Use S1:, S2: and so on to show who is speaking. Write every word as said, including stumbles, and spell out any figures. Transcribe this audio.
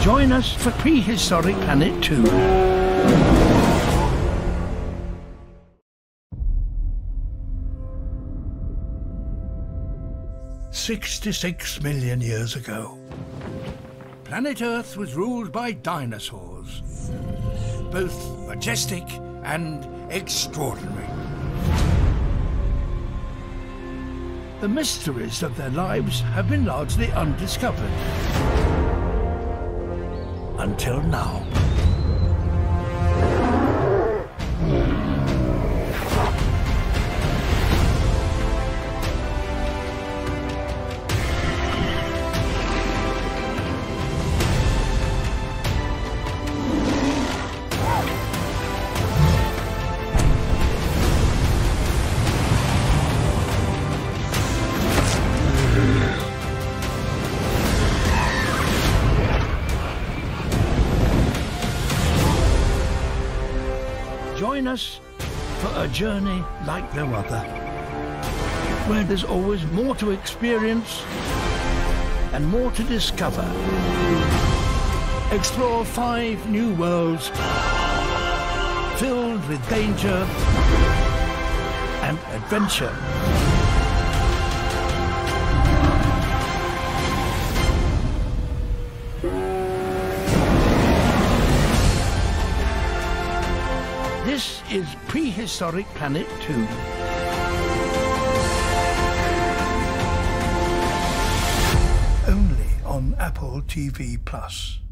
S1: Join us for Prehistoric Planet two. Sixty-six million years ago, planet Earth was ruled by dinosaurs, both majestic and extraordinary. The mysteries of their lives have been largely undiscovered. Until now. Join us for a journey like no other, where there's always more to experience and more to discover. Explore five new worlds filled with danger and adventure. This is Prehistoric Planet two. Only on Apple T V Plus.